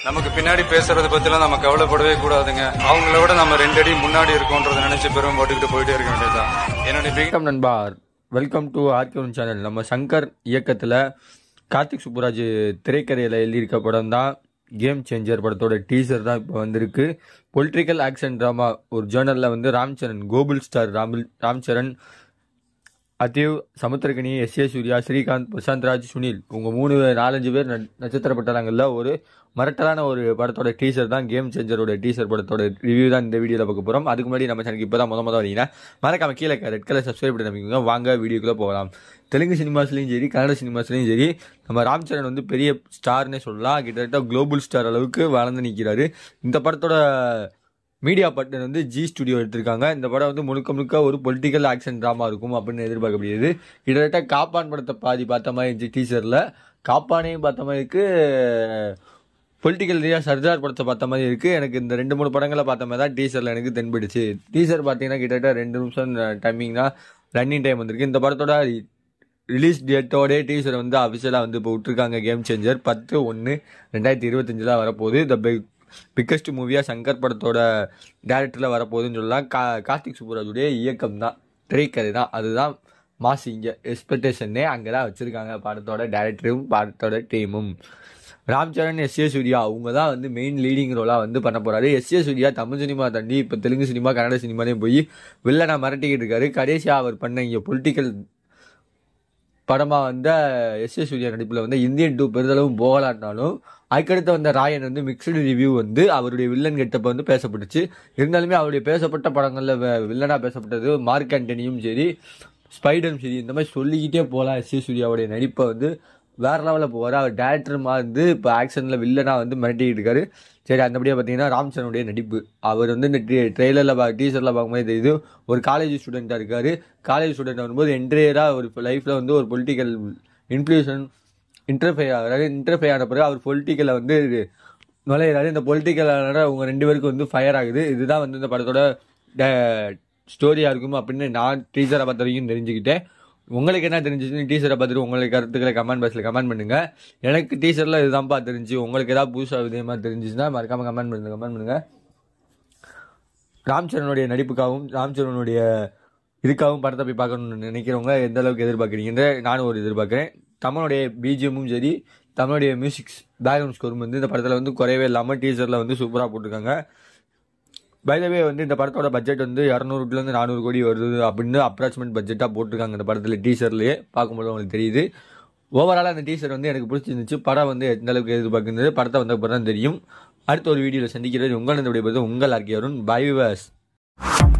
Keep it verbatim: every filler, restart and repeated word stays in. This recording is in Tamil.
நமக்கு பின்னாடி பேசுறத பத்திலாம் நம்ம கவலைப்படவே கூடாதுங்க. அவங்கள விட நம்ம ரெண்டு அடி முன்னாடி இருக்கோன்றதை நினைச்சு பெரும் போட்டுக்கிட்டு போயிட்டே இருக்க வேண்டியதுதான். என்னுடைய நண்பா, வெல்கம் டு ஆர்கேவன் சேனல். நம்ம சங்கர் இயக்கத்தில் கார்த்திசுபுராஜ் திரைக்கரையில் எழுதியிருக்க படம் தான் கேம் சேஞ்சர். படத்தோட டீசர் தான் இப்போ வந்திருக்கு. Political action drama. ஒரு ஜேர்னலில் வந்து ராம்சரண், கோகுல் ஸ்டார் ராமில் ராம்சரண், அதீவ், சமுத்திரகனி, எஸ் ஏ சூர்யா, ஸ்ரீகாந்த், பிரசாந்த் ராஜ், சுனில், உங்க மூணு நாலஞ்சு பேர் நட்சத்திர பட்டாளங்கள்ல ஒரு மரட்டலான ஒரு படத்தோட டீசர் தான் கேம் சேஞ்சரோட டீசர். படத்தோட ரிவ்யூ தான் இந்த வீடியோவில் பார்க்க போகிறோம். அதுக்கு முன்னாடி நம்ம சேனலுக்கு இப்போ தான் முத முத வரீங்கன்னா மறக்காம கீழே ரெட் கலர் சப்ஸ்கிரைப் பண்ணி நம்பிக்கோங்க. வாங்க வீடியோக்குள்ளே போகலாம். தெலுங்கு சினிமாஸ்லையும் சரி, கன்னட சினிமாஸ்லையும் சரி, நம்ம ராம்சரண் வந்து பெரிய ஸ்டார்னே சொல்லலாம். கிட்டத்தட்ட குளோபல் ஸ்டார் அளவுக்கு வளர்ந்து நிற்கிறாரு. இந்த படத்தோட மீடியா பட்டன் வந்து ஜி ஸ்டுடியோ எடுத்திருக்காங்க. இந்த படம் வந்து முழுக்க முழுக்க ஒரு பொலிட்டிக்கல் ஆக்ஷன் ட்ராமா இருக்கும் அப்படின்னு எதிர்பார்க்கப்படுகிறது. கிட்டத்தட்ட காப்பான் படத்தை பாதி பார்த்த மாதிரி இருந்துச்சு டீசரில். காப்பானையும் பார்த்த மாதிரி இருக்கு, பொலிட்டிக்கல் ரீதியாக சர்தார் படத்தை பார்த்த மாதிரி இருக்குது. எனக்கு இந்த ரெண்டு மூணு படங்களை பார்த்த மாதிரி தான் டீசரில் எனக்கு தென்படுச்சு. டீசர் பார்த்தீங்கன்னா கிட்டத்தட்ட ரெண்டு நிமிஷம் டைமிங் தான் ரன்னிங் டைம் வந்திருக்கு. இந்த படத்தோட ரிலீஸ் டேட்டோடே டீசர் வந்து அஃபிஷியலாக வந்து இப்போ விட்டுருக்காங்க. கேம் சேஞ்சர் பத்து ஒன்று ரெண்டாயிரத்தி இருபத்தஞ்சில் வரப்போகுது. இந்த பிக்கஸ்ட் மூவியாக சங்கர் படத்தோட டேரக்டரில் வரப்போகுதுன்னு சொல்லலாம். கா கார்த்திக் சுப்புராஜுடைய இயக்கம் தான், திரைக்கதை தான். அதுதான் மாஸ். இங்கே எக்ஸ்பெக்டேஷனே அங்கே தான் வச்சுருக்காங்க. படத்தோட டேரக்டரும் படத்தோட டீமும். ராம்சரண், எஸ் ஏ சூர்யா அவங்க தான் வந்து மெயின் லீடிங் ரோலாக வந்து பண்ண போகிறாரு. S A Surya Tamil cinema தாண்டி இப்போ தெலுங்கு சினிமா, கன்னட சினிமாலேயும் போய் வில்லனா மிரட்டிக்கிட்டு இருக்காரு. கடைசியாக அவர் பண்ண இங்கே பொலிட்டிக்கல் படமாக வந்த எஸ் ஏ சூர்யா நடிப்பில் வந்து இந்தியன் டூ பெரிதளவும் போகலான்னாலும் அதுக்கடுத்து வந்த ராயன் வந்து மிக்சடு ரிவ்யூ வந்து அவருடைய வில்லன் கெட்டப்ப வந்து பேசப்பட்டுச்சு. இருந்தாலுமே அவருடைய பேசப்பட்ட படங்களில் வில்லனாக பேசப்பட்டது மார்க் ஆண்டனியும் சரி, ஸ்பைடரும் சரி, இந்த மாதிரி சொல்லிக்கிட்டே போகலாம். எஸ் ஏ சூர்யாவுடைய நடிப்பை வந்து வேற லெவலில் போவார். அவர் டேரக்டருமா வந்து இப்போ ஆக்ஷனில் வில்லனாக வந்து மிரட்டிக்கிட்டு இருக்காரு. சரி, அந்தபடியாக பார்த்தீங்கன்னா ராம்சரனுடைய நடிப்பு. அவர் வந்து இந்த ட்ரெய்லரில் பா டீசரில் பார்க்கும்போது தெரியுது ஒரு காலேஜ் ஸ்டூடெண்ட்டாக இருக்கார். காலேஜ் ஸ்டூடெண்ட் வரும்போது என்ட்ரியராக ஒரு லைஃப்பில் வந்து ஒரு பொலிட்டிக்கல் இன்ஃப்ளூஷன் இன்டர்ஃபை ஆகிறாரு. இன்டர்ஃபை ஆன பிறகு அவர் பொலிட்டிக்கலை வந்து நுழையிறாரு. இந்த பொலிட்டிக்கலான அவங்க ரெண்டு பேருக்கு வந்து ஃபயர் ஆகுது. இதுதான் வந்து இந்த படத்தோட ஸ்டோரியாக இருக்கும் அப்படின்னு நான் டீசரை பார்த்த வரைக்கும் தெரிஞ்சுக்கிட்டேன். உங்களுக்கு என்ன தெரிஞ்சிச்சுன்னு டீசரை பார்த்துட்டு உங்களுக்கு கருத்துக்களை கமெண்ட் பாக்ஸில் கமெண்ட் பண்ணுங்க. எனக்கு டீசரில் இதுதான்ப்பா தெரிஞ்சு. உங்களுக்கு ஏதாவது புதுசாக விதமாக தெரிஞ்சிச்சுன்னா மறக்காமல் கமெண்ட் பண்ணுங்க கமெண்ட் பண்ணுங்க ராம்சரனுடைய நடிப்புக்காகவும் ராம்சரனுடைய இதுக்காகவும் படத்தை போய் பார்க்கணும்னு நினைக்கிறவங்க எந்த அளவுக்கு எதிர்பார்க்குறீங்கன்ற நானும் ஒரு எதிர்பார்க்குறேன். தமிழுடைய பிஜிஎம்மும் சரி, தமிழுடைய மியூசிக்ஸ் பேக்ரவுண்ட் ஸ்கோரும் வந்து இந்த படத்தில் வந்து குறையவே இல்லாமல் டீசரில் வந்து சூப்பராக போட்டிருக்காங்க. பைதவே வந்து இந்த படத்தோட பட்ஜெட் வந்து இரநூறுலேருந்து நானூறு கோடி வருது அப்படின்னு அப்ராக்சிமேட் பட்ஜெட்டாக போட்டிருக்காங்க. இந்த படத்தில் டீசர்லேயே பார்க்கும்போது உங்களுக்கு தெரியுது. ஓவராலாக அந்த டீசர் வந்து எனக்கு பிடிச்சிருந்துச்சு. படம் வந்து எந்த அளவுக்கு எதிர்பார்க்குறது படத்தை வந்த அப்புறம் தான் தெரியும். அடுத்த ஒரு வீடியோவில் சந்திக்கிறது உங்கள் இந்த விடைபெறுவது உங்கள் ஆர்கே அருண். By viewers.